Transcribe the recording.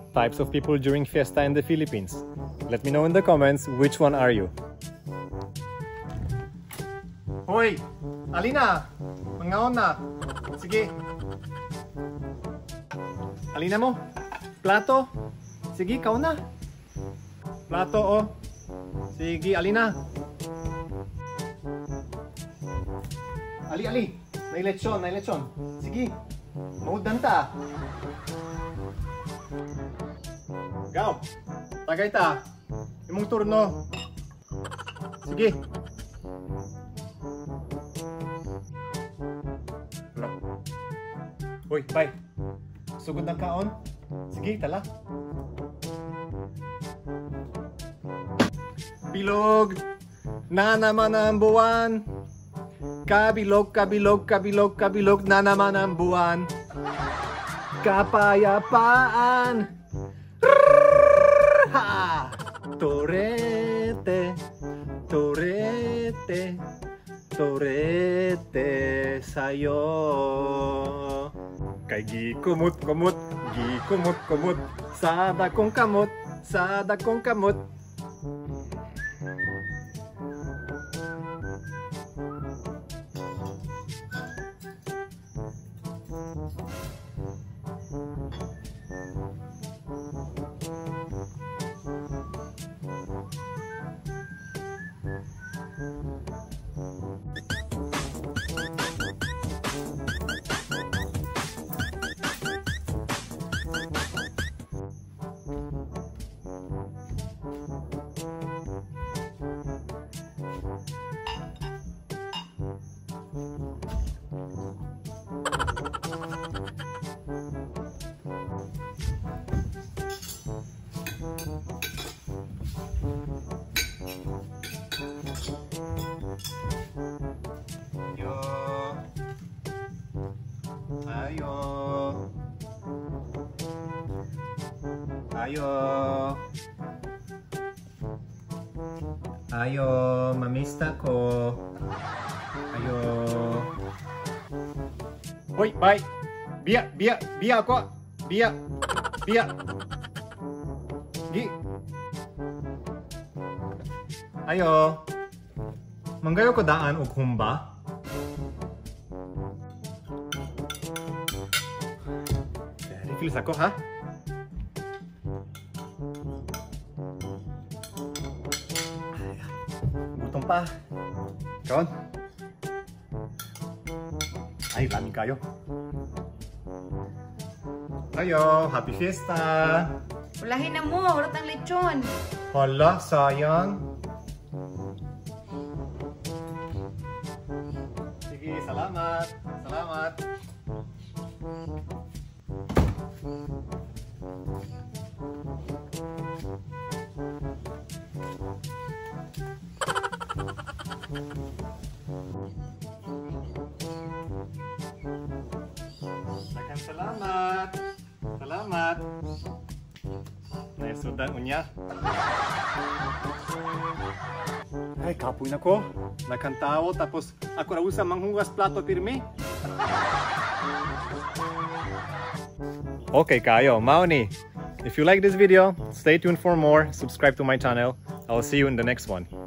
types of people during fiesta in the Philippines. Let me know in the comments which one are you. Hoy! Alina! Mangaon na! Sige! Alina mo! Plato! Sige, ikaw na! Plato, oh! Sige, Alina! Ali! May lechon! Sige! Maudan ta! Gaw! Tagay ta! Imong turno! Sige! Hoy, bye! Sugod ng kaon? Sige, tala! Bilog! Na naman ang buwan! Kabilog na naman ang buwan. Kapayapaan. Ha! Torete sa'yo. Kay gikumot, sada kong kamot. Ayo, mamista ko. Ayo. Hoy, bye. Biya ako. Biya. Gi. Ayo. Manggayo ko daan og humba. Refill ako, ha? Gutom pa. Kaon. Ay, lamig kayo. Ayo, happy fiesta. Ulahin na mo, urot ang lechon. Hala, sayang. Sige, salamat. Salamat. Naisudan unya. Ay, kapoy na ko. Nakantawo tapos ako na usa manghugas plato pirmi. Okay kayo, mao ni. If you like this video, stay tuned for more. Subscribe to my channel. I will see you in the next one.